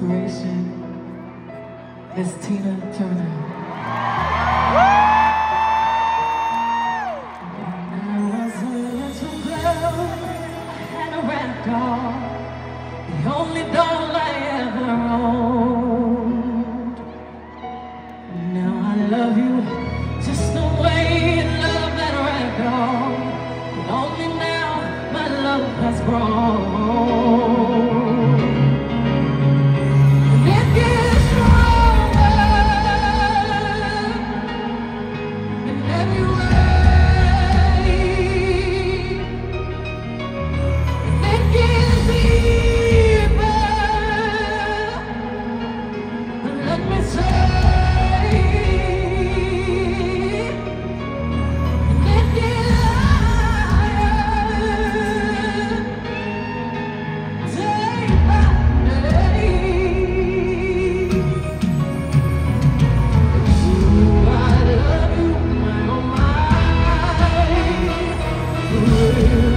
inspiration is Tina Turner. When I was a little girl, I had a rat doll, the only doll I ever owned. Now I love you just the way you love that rat doll, but only now my love has grown. Yeah.